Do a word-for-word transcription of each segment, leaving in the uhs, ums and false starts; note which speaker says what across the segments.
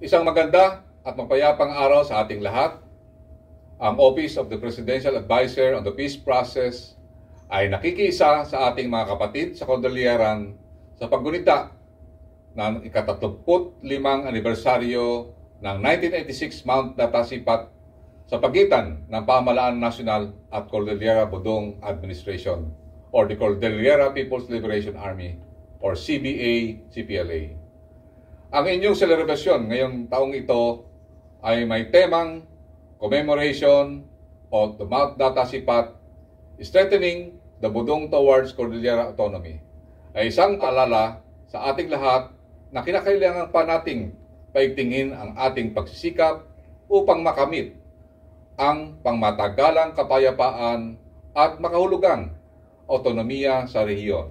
Speaker 1: Isang maganda at mapayapang araw sa ating lahat. Ang Office of the Presidential Advisor on the Peace Process ay nakikiisa sa ating mga kapatid sa Cordilleran sa paggunita ng ikatatlumput limang anibersaryo ng nineteen eighty-six Mount Data Sipat sa pagitan ng Pamahalaan Nasyonal at Cordillera Bodong Administration or the Cordillera People's Liberation Army or C B A C P L A. Ang inyong selebrasyon ngayong taong ito ay may temang Commemoration of the Mount Data Sipat Strengthening the Bodong Towards Cordillera Autonomy ay isang paalala sa ating lahat na kinakailangan pa nating paigtingin ang ating pagsisikap upang makamit ang pangmatagalang kapayapaan at makahulugang autonomiya sa rehiyon.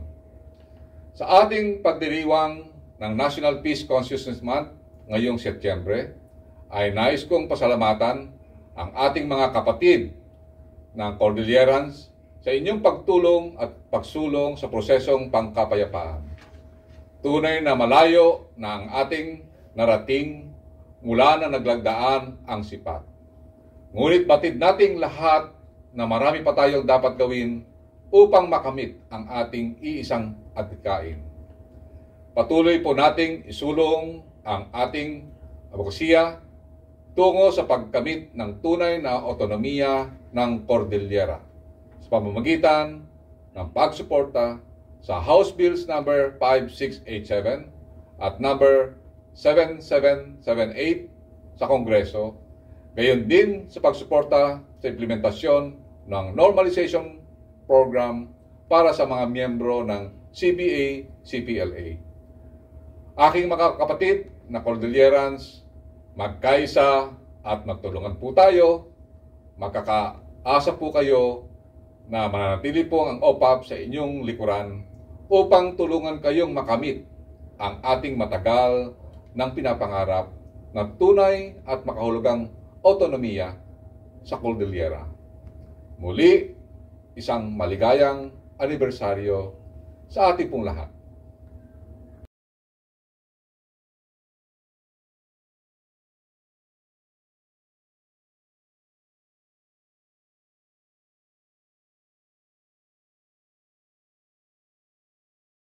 Speaker 1: Sa ating pagdiriwang ng National Peace Consciousness Month ngayong Setyembre, ay nais kong pasalamatan ang ating mga kapatid ng Cordillerans sa inyong pagtulong at pagsulong sa prosesong pangkapayapaan. Tunay na malayo na ang ating narating mula na naglagdaan ang Sipat. Ngunit batid nating lahat na marami pa tayong dapat gawin upang makamit ang ating iisang adhikain. Patuloy po nating isulong ang ating advokasya tungo sa pagkamit ng tunay na autonomiya ng Cordillera sa pamamagitan ng pagsuporta sa House Bills number five six eight seven at number seven seven seven eight sa Kongreso, gayon din sa pagsuporta sa implementasyon ng Normalization Program para sa mga miyembro ng C B A C P L A. Aking mga kapatid na Cordillerans, magkaisa at magtulungan po tayo. Magkakaasa po kayo na mananatili po ang O P A P sa inyong likuran upang tulungan kayong makamit ang ating matagal ng pinapangarap na tunay at makahulugang autonomiya sa Cordillera. Muli, isang maligayang anibersaryo sa ating pong lahat.